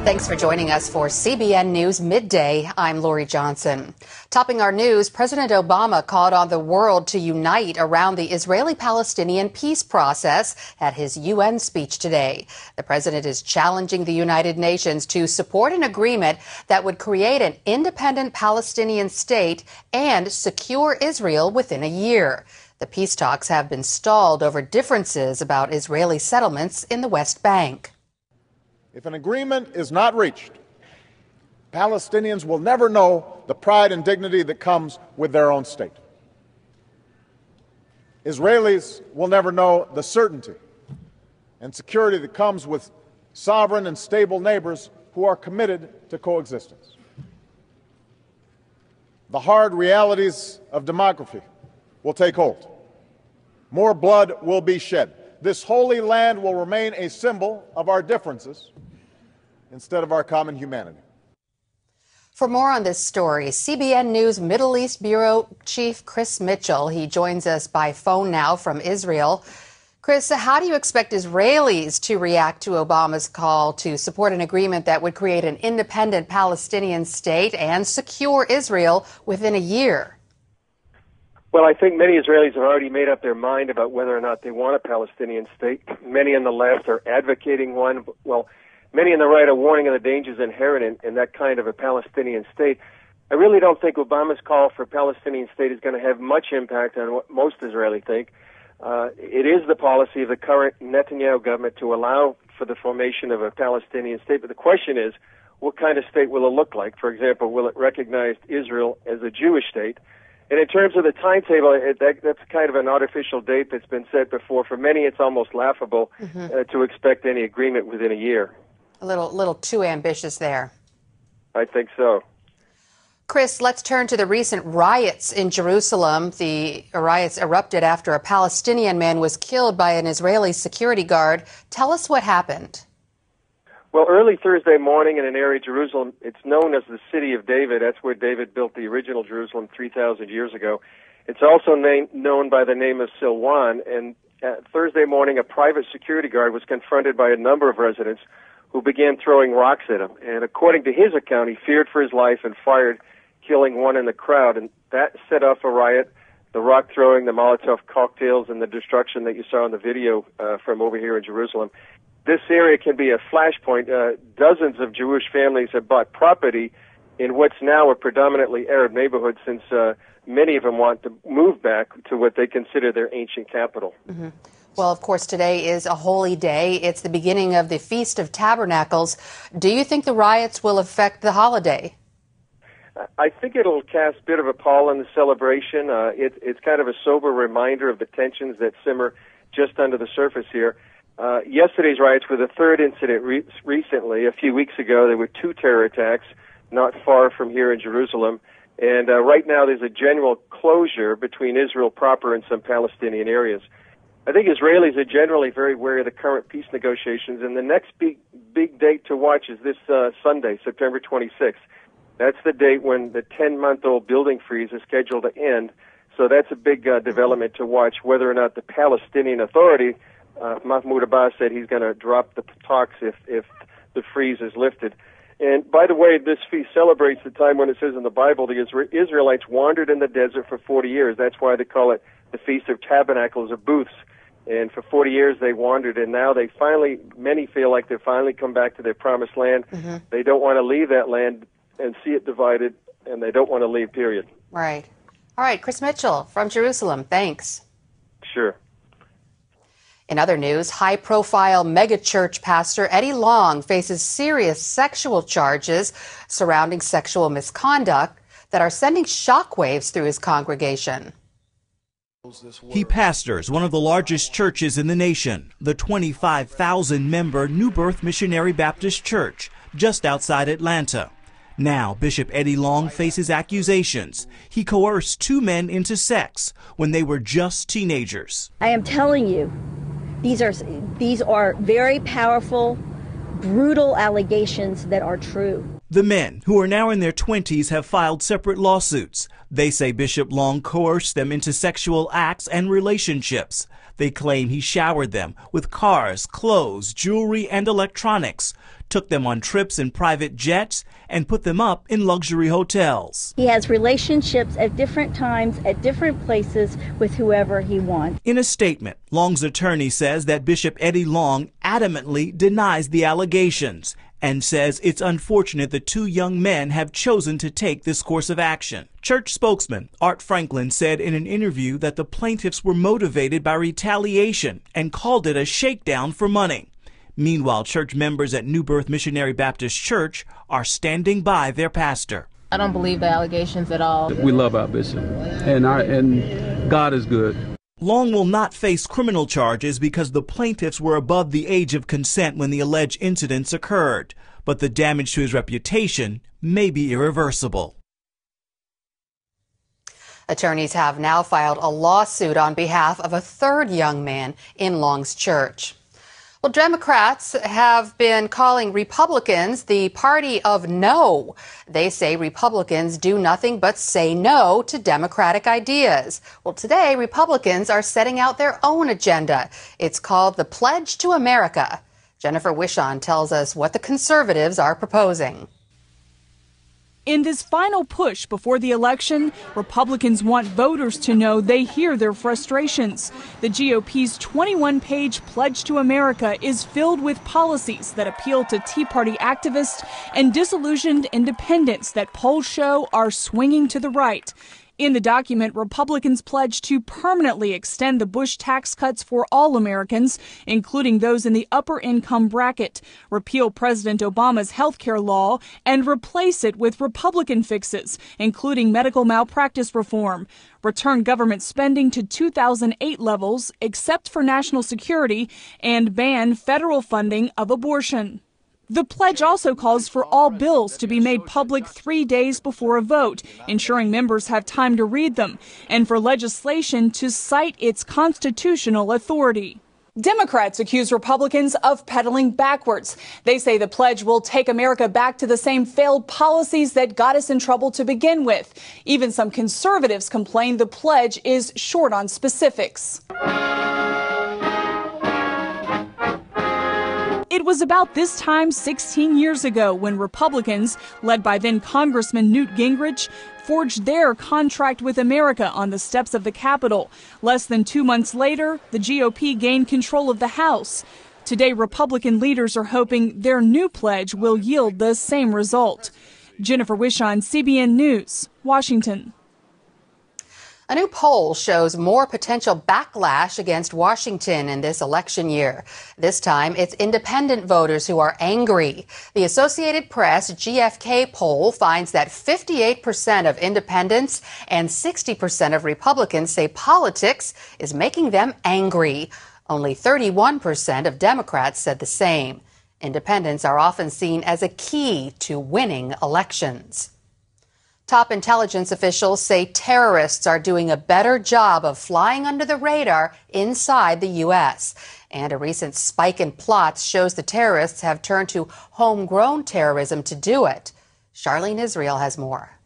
Thanks for joining us for CBN News Midday. I'm Lori Johnson. Topping our news, President Obama called on the world to unite around the Israeli-Palestinian peace process at his UN speech today. The president is challenging the United Nations to support an agreement that would create an independent Palestinian state and secure Israel within a year. The peace talks have been stalled over differences about Israeli settlements in the West Bank. If an agreement is not reached, Palestinians will never know the pride and dignity that comes with their own state. Israelis will never know the certainty and security that comes with sovereign and stable neighbors who are committed to coexistence. The hard realities of demography will take hold. More blood will be shed. This holy land will remain a symbol of our differences instead of our common humanity. For more on this story, CBN News Middle East Bureau Chief Chris Mitchell. He joins us by phone now from Israel. Chris, how do you expect Israelis to react to Obama's call to support an agreement that would create an independent Palestinian state and secure Israel within a year? Well, I think many Israelis have already made up their mind about whether or not they want a Palestinian state. Many on the left are advocating one. Well, many on the right are warning of the dangers inherent in that kind of a Palestinian state. I really don't think Obama's call for a Palestinian state is going to have much impact on what most Israelis think. It is the policy of the current Netanyahu government to allow for the formation of a Palestinian state. But the question is, what kind of state will it look like? For example, will it recognize Israel as a Jewish state? And in terms of the timetable, that's kind of an artificial date that's been set before. For many, it's almost laughable to expect any agreement within a year. A little too ambitious there. I think so. Chris, let's turn to the recent riots in Jerusalem. The riots erupted after a Palestinian man was killed by an Israeli security guard. Tell us what happened. Well, early Thursday morning in an area of Jerusalem, it's known as the City of David. That's where David built the original Jerusalem 3,000 years ago. It's also known by the name of Silwan. And Thursday morning, a private security guard was confronted by a number of residents who began throwing rocks at him. And according to his account, he feared for his life and fired, killing one in the crowd. And that set off a riot. The rock throwing, the Molotov cocktails, and the destruction that you saw in the video from over here in Jerusalem. This area can be a flashpoint. Dozens of Jewish families have bought property in what's now a predominantly Arab neighborhood, since many of them want to move back to what they consider their ancient capital. Well, of course, today is a holy day. It's the beginning of the Feast of Tabernacles. Do you think the riots will affect the holiday? I think it'll cast a bit of a pall on the celebration. It's kind of a sober reminder of the tensions that simmer just under the surface here. Yesterday's riots were the third incident recently. A few weeks ago, there were two terror attacks not far from here in Jerusalem. And right now, there's a general closure between Israel proper and some Palestinian areas. I think Israelis are generally very wary of the current peace negotiations. And the next big date to watch is this Sunday, September 26th. That's the date when the 10-month-old building freeze is scheduled to end. So that's a big development to watch, whether or not the Palestinian Authority, Mahmoud Abbas, said he's going to drop the talks if the freeze is lifted. And by the way, this feast celebrates the time when it says in the Bible the Israelites wandered in the desert for 40 years. That's why they call it the Feast of Tabernacles or Booths. And for 40 years they wandered, and now many feel like they've finally come back to their promised land. They don't want to leave that land and see it divided, and they don't want to leave, period. Right. All right, Chris Mitchell from Jerusalem, thanks. Sure. In other news, high-profile megachurch pastor Eddie Long faces serious sexual charges surrounding sexual misconduct that are sending shockwaves through his congregation. He pastors one of the largest churches in the nation, the 25,000-member New Birth Missionary Baptist Church, just outside Atlanta. Now, Bishop Eddie Long faces accusations. He coerced two men into sex when they were just teenagers. I am telling you, these are very powerful, brutal allegations that are true. The men, who are now in their 20s, have filed separate lawsuits. They say Bishop Long coerced them into sexual acts and relationships. They claim he showered them with cars, clothes, jewelry, and electronics, took them on trips in private jets, and put them up in luxury hotels. He has relationships at different times, at different places, with whoever he wants. In a statement, Long's attorney says that Bishop Eddie Long adamantly denies the allegations and says it's unfortunate the two young men have chosen to take this course of action. Church spokesman Art Franklin said in an interview that the plaintiffs were motivated by retaliation and called it a shakedown for money. Meanwhile, church members at New Birth Missionary Baptist Church are standing by their pastor. I don't believe the allegations at all. We love our bishop, and God is good. Long will not face criminal charges because the plaintiffs were above the age of consent when the alleged incidents occurred, but the damage to his reputation may be irreversible. Attorneys have now filed a lawsuit on behalf of a third young man in Long's church. Well, Democrats have been calling Republicans the party of no. They say Republicans do nothing but say no to Democratic ideas. Well, today, Republicans are setting out their own agenda. It's called the Pledge to America. Jennifer Wishon tells us what the conservatives are proposing. In this final push before the election, Republicans want voters to know they hear their frustrations. The GOP's 21-page Pledge to America is filled with policies that appeal to Tea Party activists and disillusioned independents that polls show are swinging to the right. In the document, Republicans pledge to permanently extend the Bush tax cuts for all Americans, including those in the upper income bracket, repeal President Obama's health care law, and replace it with Republican fixes, including medical malpractice reform, return government spending to 2008 levels, except for national security, and ban federal funding of abortion. The pledge also calls for all bills to be made public 3 days before a vote, ensuring members have time to read them, and for legislation to cite its constitutional authority. Democrats accuse Republicans of pedaling backwards. They say the pledge will take America back to the same failed policies that got us in trouble to begin with. Even some conservatives complain the pledge is short on specifics. It was about this time 16 years ago when Republicans, led by then Congressman Newt Gingrich, forged their contract with America on the steps of the Capitol. Less than 2 months later, the GOP gained control of the House. Today, Republican leaders are hoping their new pledge will yield the same result. Jennifer Wishon, CBN News, Washington. A new poll shows more potential backlash against Washington in this election year. This time, it's independent voters who are angry. The Associated Press GFK poll finds that 58% of independents and 60% of Republicans say politics is making them angry. Only 31% of Democrats said the same. Independents are often seen as a key to winning elections. Top intelligence officials say terrorists are doing a better job of flying under the radar inside the U.S. And a recent spike in plots shows the terrorists have turned to homegrown terrorism to do it. Charlene Israel has more.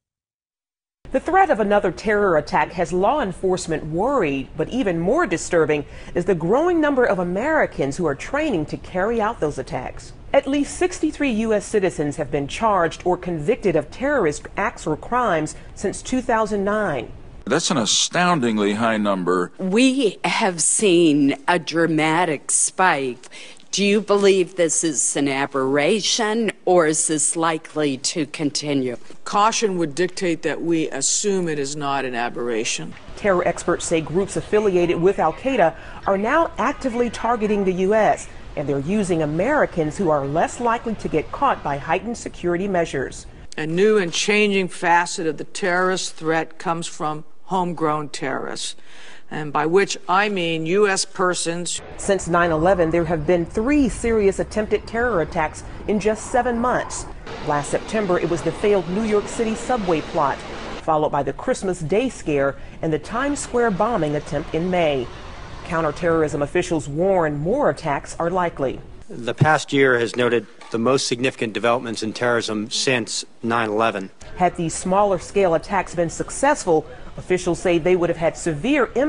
The threat of another terror attack has law enforcement worried, but even more disturbing is the growing number of Americans who are training to carry out those attacks. At least 63 U.S. citizens have been charged or convicted of terrorist acts or crimes since 2009. That's an astoundingly high number. We have seen a dramatic spike. Do you believe this is an aberration, or is this likely to continue? Caution would dictate that we assume it is not an aberration. Terror experts say groups affiliated with al-Qaeda are now actively targeting the U.S., and they're using Americans who are less likely to get caught by heightened security measures. A new and changing facet of the terrorist threat comes from homegrown terrorists, and by which I mean U.S. persons. Since 9/11, there have been 3 serious attempted terror attacks in just 7 months. Last September, it was the failed New York City subway plot, followed by the Christmas Day scare and the Times Square bombing attempt in May. Counterterrorism officials warn more attacks are likely. The past year has noted the most significant developments in terrorism since 9/11. Had these smaller scale attacks been successful, officials say they would have had severe impact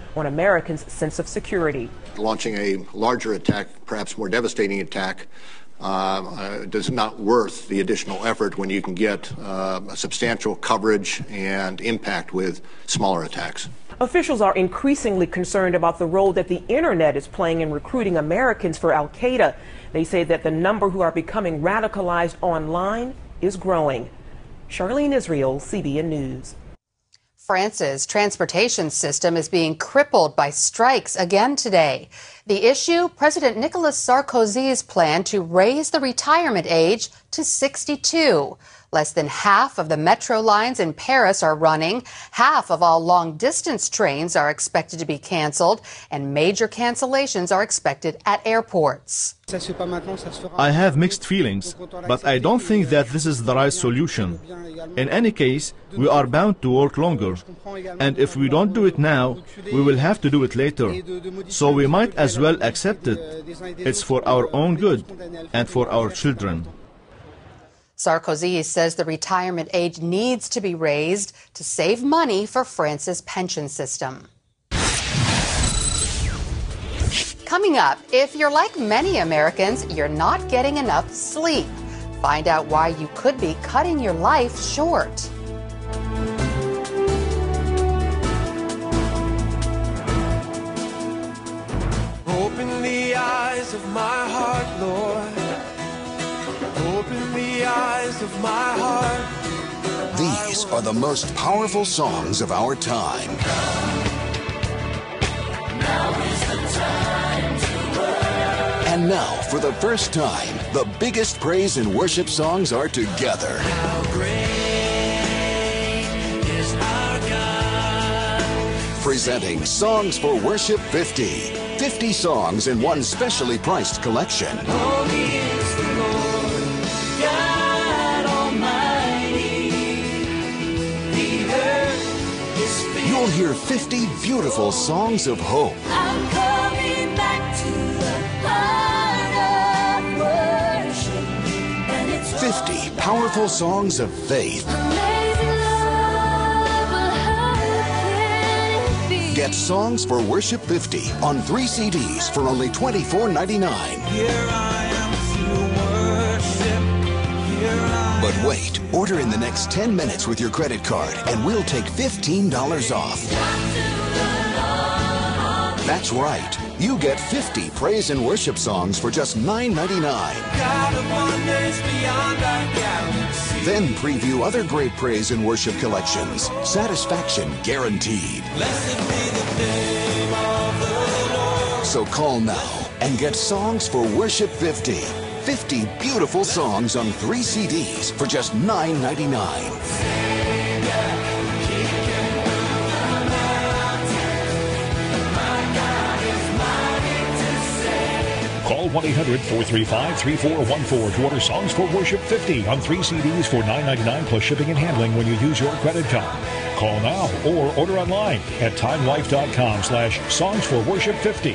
on Americans' sense of security. Launching a larger attack, perhaps more devastating attack, does not worth the additional effort when you can get substantial coverage and impact with smaller attacks. Officials are increasingly concerned about the role that the internet is playing in recruiting Americans for al-Qaeda. They say that the number who are becoming radicalized online is growing. Charlene Israel, CBN News. France's transportation system is being crippled by strikes again today. The issue, President Nicolas Sarkozy's plan to raise the retirement age to 62. Less than half of the metro lines in Paris are running. Half of all long-distance trains are expected to be canceled, and major cancellations are expected at airports. I have mixed feelings, but I don't think that this is the right solution. In any case, we are bound to work longer, and if we don't do it now, we will have to do it later. So we might as well accept it. It's for our own good and for our children. Sarkozy says the retirement age needs to be raised to save money for France's pension system. Coming up, if you're like many Americans, you're not getting enough sleep. Find out why you could be cutting your life short. Open the eyes of my heart, Lord. Open the eyes of my heart. These are the most powerful songs of our time. Now is the time to work. And now, for the first time, the biggest praise and worship songs are together. How great is our God. Presenting Songs for Worship 50. 50 songs in one specially priced collection. Holy is the Lord, God Almighty. The earth is filled. You'll hear 50 beautiful songs of hope. I'm coming back to the heart of worship. And it's 50 powerful songs of faith. amazing love, but how can it be? Get Songs for Worship 50 on 3 CDs for only $24.99. Here I am to worship. Here I But wait, order in the next 10 minutes with your credit card and we'll take $15 off. That's right. You get 50 praise and worship songs for just $9.99. God of wonders beyond our galaxy. Then preview other great praise and worship collections. Satisfaction guaranteed. Blessed be the name of the Lord. So call now and get Songs for Worship 50. 50 beautiful songs on 3 CDs for just $9.99. Call 1-800-435-3414 to order Songs for Worship 50 on 3 CDs for $9.99 plus shipping and handling when you use your credit card. Call now or order online at timelife.com/Songs for Worship 50.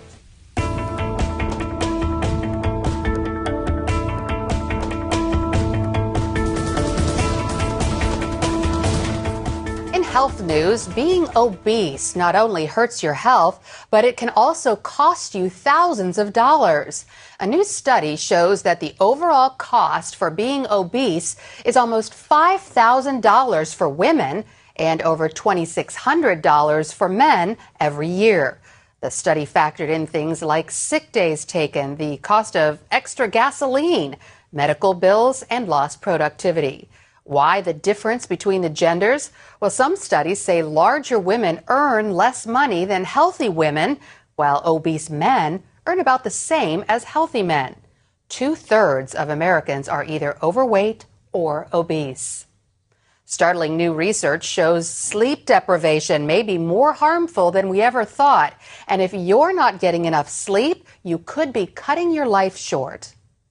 Health news, being obese not only hurts your health, but it can also cost you thousands of dollars. A new study shows that the overall cost for being obese is almost $5,000 for women and over $2,600 for men every year. The study factored in things like sick days taken, the cost of extra gasoline, medical bills, and lost productivity. Why the difference between the genders? Well, some studies say larger women earn less money than healthy women, while obese men earn about the same as healthy men. 2/3 of Americans are either overweight or obese. Startling new research shows sleep deprivation may be more harmful than we ever thought. And if you're not getting enough sleep, you could be cutting your life short.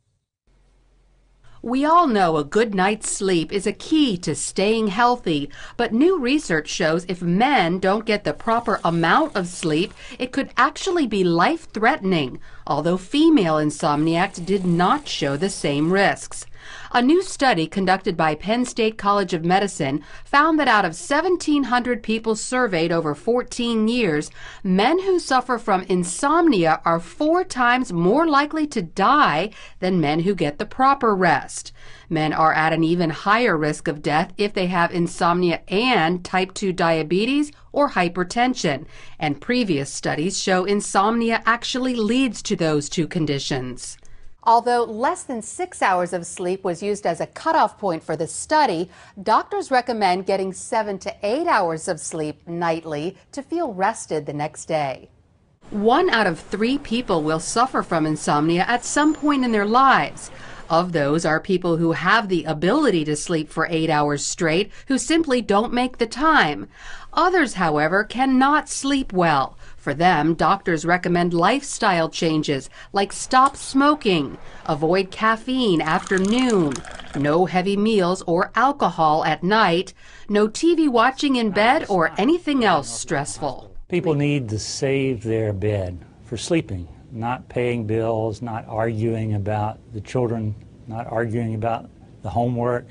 We all know a good night's sleep is a key to staying healthy, but new research shows if men don't get the proper amount of sleep, it could actually be life-threatening. although female insomniacs did not show the same risks. A new study conducted by Penn State College of Medicine found that out of 1,700 people surveyed over 14 years, men who suffer from insomnia are 4 times more likely to die than men who get the proper rest. Men are at an even higher risk of death if they have insomnia and type 2 diabetes or hypertension, and previous studies show insomnia actually leads to those 2 conditions. Although less than 6 hours of sleep was used as a cutoff point for the study, doctors recommend getting 7 to 8 hours of sleep nightly to feel rested the next day. 1 out of 3 people will suffer from insomnia at some point in their lives. Of those are people who have the ability to sleep for 8 hours straight, who simply don't make the time. Others, however, cannot sleep well. For them, doctors recommend lifestyle changes like stop smoking, avoid caffeine after noon, no heavy meals or alcohol at night, no TV watching in bed or anything else stressful. People need to save their bed for sleeping, not paying bills, not arguing about the children, not arguing about the homework.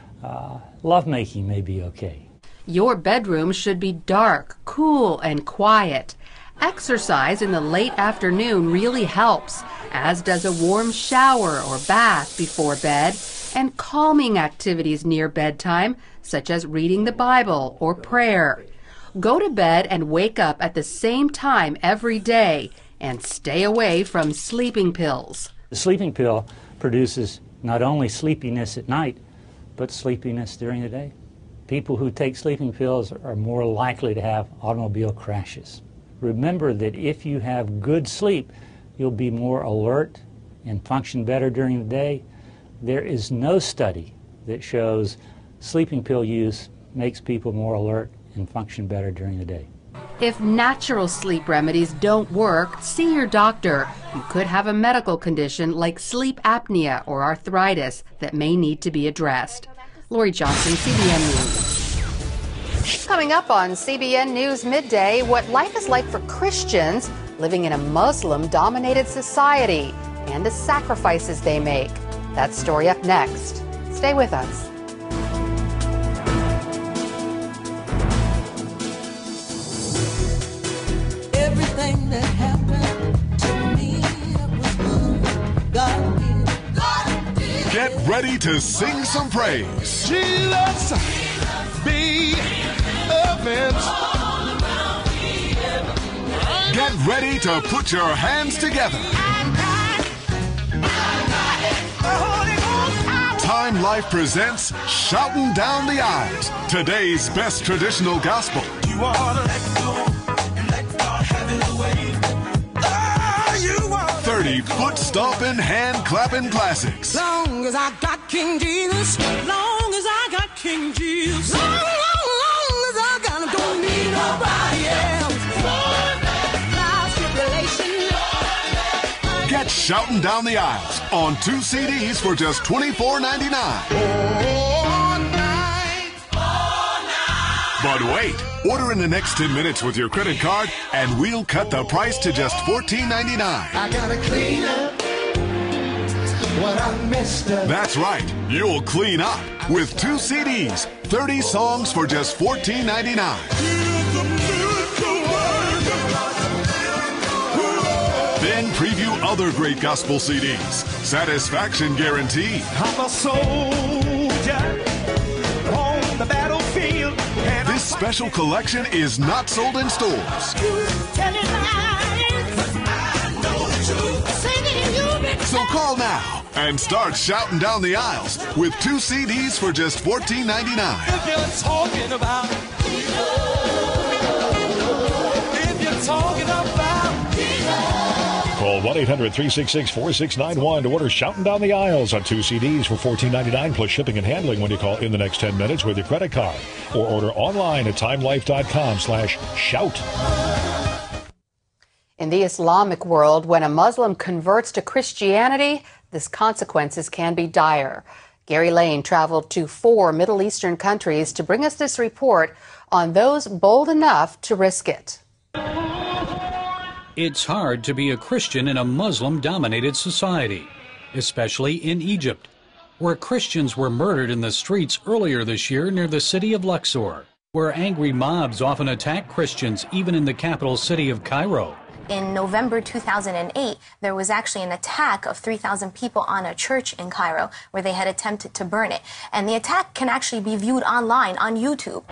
Lovemaking may be okay. Your bedroom should be dark, cool, and quiet. Exercise in the late afternoon really helps, as does a warm shower or bath before bed, and calming activities near bedtime, such as reading the Bible or prayer. Go to bed and wake up at the same time every day, and stay away from sleeping pills. The sleeping pill produces not only sleepiness at night, but sleepiness during the day. People who take sleeping pills are more likely to have automobile crashes. Remember that if you have good sleep, you'll be more alert and function better during the day. There is no study that shows sleeping pill use makes people more alert and function better during the day. If natural sleep remedies don't work, see your doctor. You could have a medical condition like sleep apnea or arthritis that may need to be addressed. Lori Johnson, CBN News. Coming up on CBN News Midday, what life is like for Christians living in a Muslim-dominated society and the sacrifices they make. That story up next. Stay with us. Everything that happened to me was good. God did. Get ready to sing some praise. Jesus, be events. Get ready to put your hands together. Time Life presents Shouting Down the Aisles, today's best traditional gospel. You ought to let go and let God have it away. 30 foot-stomping, hand-clapping classics. Long as I got King Jesus, long as I got King Jesus, long as I got him, don't need nobody else. Get Shouting Down the Aisles on 2 CDs for just $24.99. But wait, order in the next 10 minutes with your credit card and we'll cut the price to just $14.99. I gotta clean up what I messed up. That's right, you'll clean up with 2 CDs, 30 songs for just $14.99. Then preview other great gospel CDs. Satisfaction guaranteed. I'm a soldier on the battlefield. This special collection is not sold in stores. So call now and start shouting down the aisles with 2 CDs for just $14.99. If you're talking about, Call 1-800-366-4691 to order Shouting Down the Aisles on 2 CDs for $14.99 plus shipping and handling when you call in the next 10 minutes with your credit card. Or order online at timelife.com/shout. In the Islamic world, when a Muslim converts to Christianity, the consequences can be dire. Gary Lane traveled to 4 Middle Eastern countries to bring us this report on those bold enough to risk it. It's hard to be a Christian in a Muslim-dominated society, especially in Egypt, where Christians were murdered in the streets earlier this year near the city of Luxor, where angry mobs often attack Christians even in the capital city of Cairo. In November 2008, there was actually an attack of 3,000 people on a church in Cairo where they had attempted to burn it. And the attack can actually be viewed online on YouTube.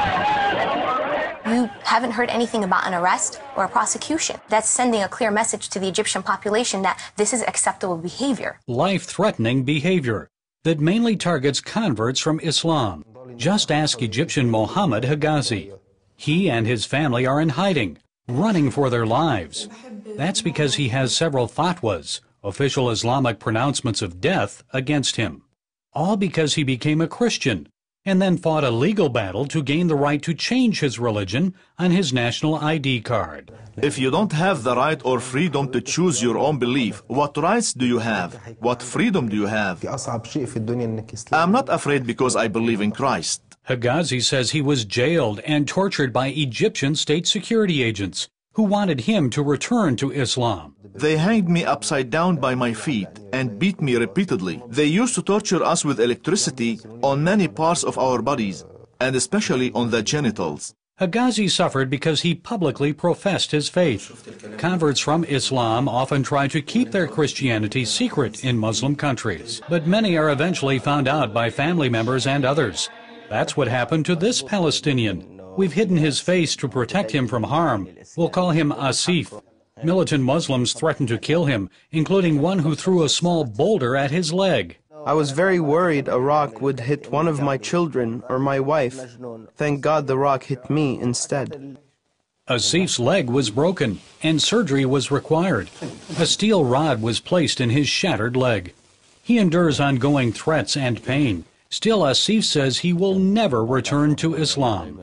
You haven't heard anything about an arrest or a prosecution. That's sending a clear message to the Egyptian population that this is acceptable behavior. Life-threatening behavior that mainly targets converts from Islam. Just ask Egyptian Mohammed Higazi. He and his family are in hiding, running for their lives. That's because he has several fatwas, official Islamic pronouncements of death, against him. All because he became a Christian and then fought a legal battle to gain the right to change his religion on his national ID card. If you don't have the right or freedom to choose your own belief, what rights do you have? What freedom do you have? I'm not afraid because I believe in Christ. Higazi says he was jailed and tortured by Egyptian state security agents who wanted him to return to Islam. They hanged me upside down by my feet and beat me repeatedly. They used to torture us with electricity on many parts of our bodies, and especially on the genitals. Higazi suffered because he publicly professed his faith. Converts from Islam often try to keep their Christianity secret in Muslim countries, but many are eventually found out by family members and others. That's what happened to this Palestinian. We've hidden his face to protect him from harm. We'll call him Asif. Militant Muslims threatened to kill him, including one who threw a small boulder at his leg. I was very worried a rock would hit one of my children or my wife. Thank God the rock hit me instead. Asif's leg was broken, and surgery was required. A steel rod was placed in his shattered leg. He endures ongoing threats and pain. Still, Asif says he will never return to Islam.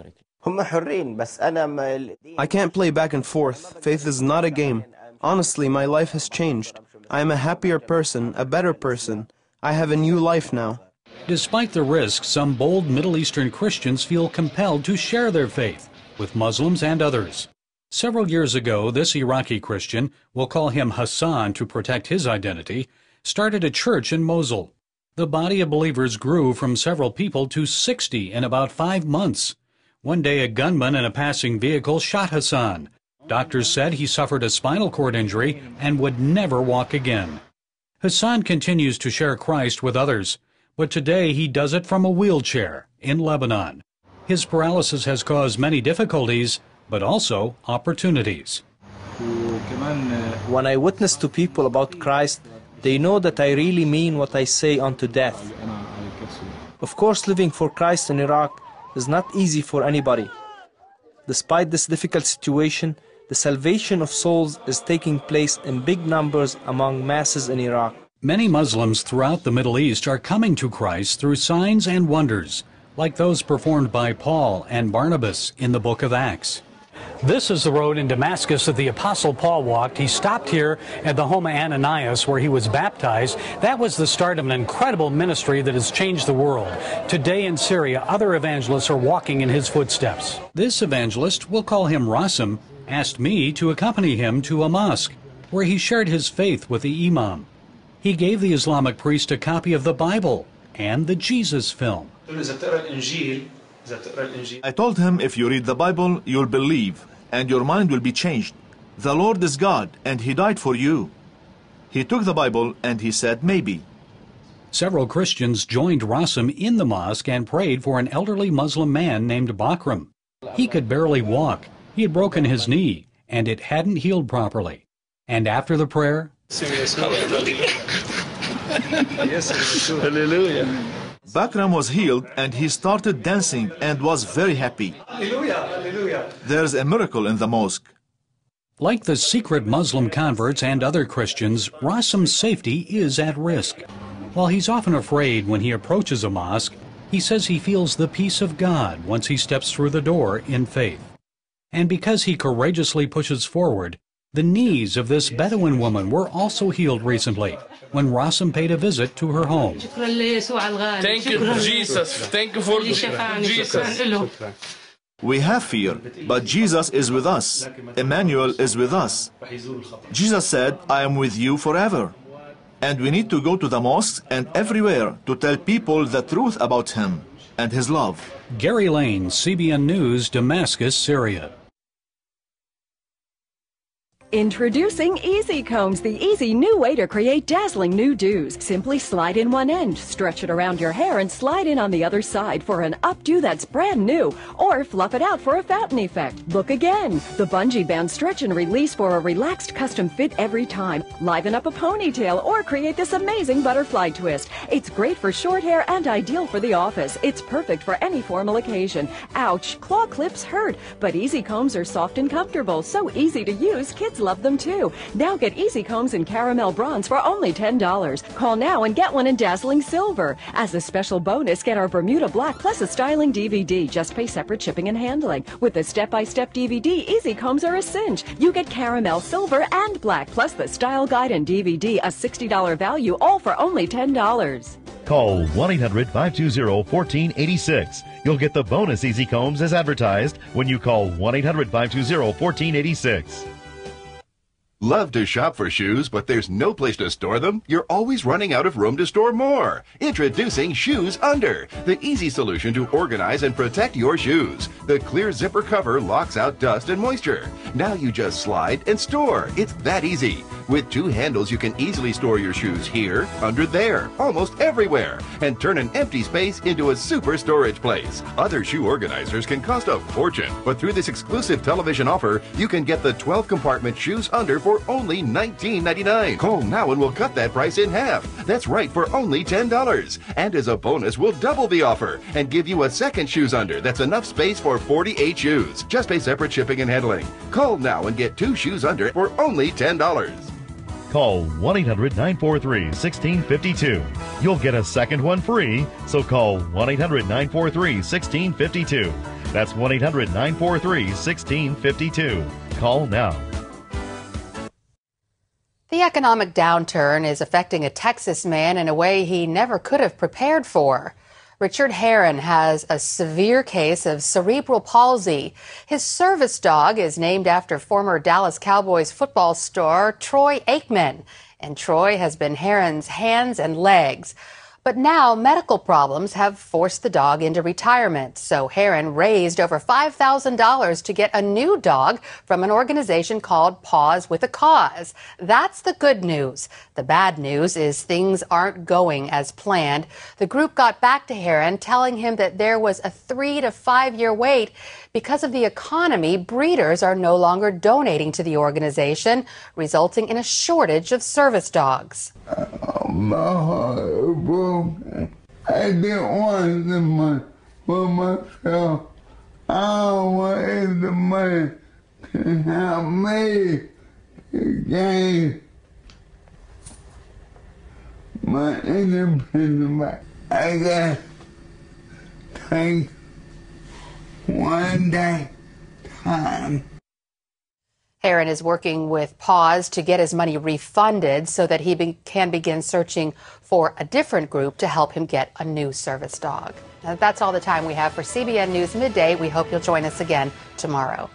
I can't play back and forth. Faith is not a game. Honestly, my life has changed. I am a happier person, a better person. I have a new life now. Despite the risk, some bold Middle Eastern Christians feel compelled to share their faith with Muslims and others. Several years ago, this Iraqi Christian, we'll call him Hassan to protect his identity, started a church in Mosul. The body of believers grew from several people to 60 in about 5 months. One day, a gunman in a passing vehicle shot Hassan. Doctors said he suffered a spinal cord injury and would never walk again. Hassan continues to share Christ with others, but today he does it from a wheelchair in Lebanon. His paralysis has caused many difficulties, but also opportunities. When I witness to people about Christ, they know that I really mean what I say unto death. Of course, living for Christ in Iraq is not easy for anybody. Despite this difficult situation, the salvation of souls is taking place in big numbers among masses in Iraq. Many Muslims throughout the Middle East are coming to Christ through signs and wonders, like those performed by Paul and Barnabas in the book of Acts. This is the road in Damascus that the Apostle Paul walked. He stopped here at the home of Ananias where he was baptized. That was the start of an incredible ministry that has changed the world. Today in Syria, other evangelists are walking in his footsteps. This evangelist, we'll call him Rasim, asked me to accompany him to a mosque where he shared his faith with the imam. He gave the Islamic priest a copy of the Bible and the Jesus film. I told him, if you read the Bible, you'll believe, and your mind will be changed. The Lord is God, and He died for you. He took the Bible, and he said, maybe. Several Christians joined Rasim in the mosque and prayed for an elderly Muslim man named Bakram. He could barely walk. He had broken his knee, and it hadn't healed properly. And after the prayer, Hallelujah. Bakram was healed, and he started dancing and was very happy. Hallelujah. There's a miracle in the mosque. Like the secret Muslim converts and other Christians, Rasim's safety is at risk. While he's often afraid when he approaches a mosque, he says he feels the peace of God once he steps through the door in faith. And because he courageously pushes forward, the knees of this Bedouin woman were also healed recently when Rasim paid a visit to her home. Thank you, Jesus. Thank you for Jesus. We have fear, but Jesus is with us. Emmanuel is with us. Jesus said, I am with you forever. And we need to go to the mosques and everywhere to tell people the truth about him and his love. Gary Lane, CBN News, Damascus, Syria. Introducing Easy Combs, the easy new way to create dazzling new dews. Simply slide in one end, stretch it around your hair, and slide in on the other side for an updo that's brand new. Or fluff it out for a fountain effect. Look again. The bungee band stretch and release for a relaxed custom fit every time. Liven up a ponytail or create this amazing butterfly twist. It's great for short hair and ideal for the office. It's perfect for any formal occasion. Ouch, claw clips hurt, but Easy Combs are soft and comfortable, so easy to use. Kids love them too. Now get Easy Combs in caramel bronze for only $10. Call now and get one in dazzling silver. As a special bonus, get our Bermuda Black plus a styling DVD. Just pay separate shipping and handling. With the step-by-step DVD, Easy Combs are a cinch. You get caramel, silver, and black plus the style guide and DVD, a $60 value, all for only $10. Call 1-800-520-1486. You'll get the bonus Easy Combs as advertised when you call 1-800-520-1486. Love to shop for shoes, but there's no place to store them? You're always running out of room to store more. Introducing Shoes Under, the easy solution to organize and protect your shoes. The clear zipper cover locks out dust and moisture. Now you just slide and store. It's that easy. With two handles, you can easily store your shoes here, under there, almost everywhere, and turn an empty space into a super storage place. Other shoe organizers can cost a fortune, but through this exclusive television offer, you can get the 12-compartment Shoes Under for only $19.99. Call now and we'll cut that price in half. That's right, for only $10. And as a bonus, we'll double the offer and give you a second Shoes Under that's enough space for 48 shoes. Just pay separate shipping and handling. Call now and get 2 Shoes Under for only $10. Call 1-800-943-1652. You'll get a second one free, so call 1-800-943-1652. That's 1-800-943-1652. Call now. The economic downturn is affecting a Texas man in a way he never could have prepared for. Richard Herron has a severe case of cerebral palsy. His service dog is named after former Dallas Cowboys football star Troy Aikman, and Troy has been Herron's hands and legs. But now medical problems have forced the dog into retirement, so Herron raised over $5,000 to get a new dog from an organization called Paws with a Cause. That's the good news. The bad news is things aren't going as planned. The group got back to Herron, telling him that there was a 3 to 5 year wait. Because of the economy, breeders are no longer donating to the organization, resulting in a shortage of service dogs. My heart broken. I didn't want the money for myself. I wanted the money to help me gain my independence back. I got to take one day time. Herron is working with Paws to get his money refunded so that he can begin searching for a different group to help him get a new service dog. Now, that's all the time we have for CBN News Midday. We hope you'll join us again tomorrow.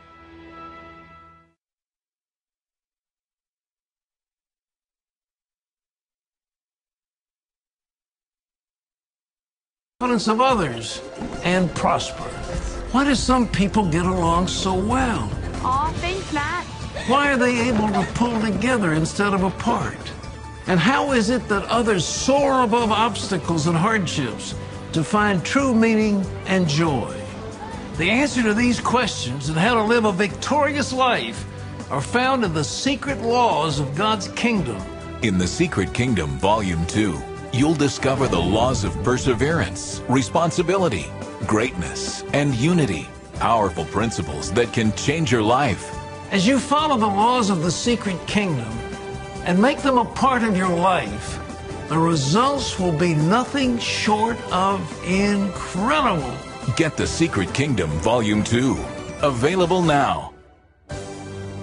Confidence of others and prosper. Why do some people get along so well? Aw, thanks, Matt. Why are they able to pull together instead of apart? And how is it that others soar above obstacles and hardships to find true meaning and joy? The answer to these questions and how to live a victorious life are found in the secret laws of God's kingdom. In The Secret Kingdom, Volume 2, you'll discover the laws of perseverance, responsibility, greatness, and unity. Powerful principles that can change your life. As you follow the laws of the secret kingdom and make them a part of your life, the results will be nothing short of incredible. Get The Secret Kingdom Volume 2. Available now.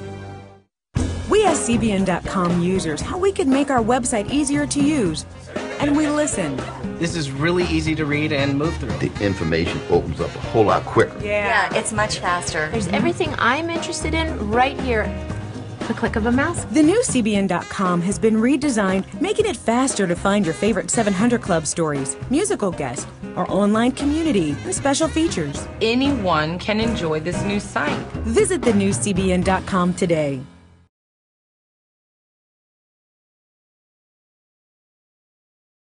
We asked CBN.com users how we could make our website easier to use. and we listen. This is really easy to read and move through. The information opens up a whole lot quicker. Yeah, it's much faster. There's everything I'm interested in right here. The click of a mouse. The new CBN.com has been redesigned, making it faster to find your favorite 700 Club stories, musical guests, our online community, and special features. Anyone can enjoy this new site. Visit the new CBN.com today.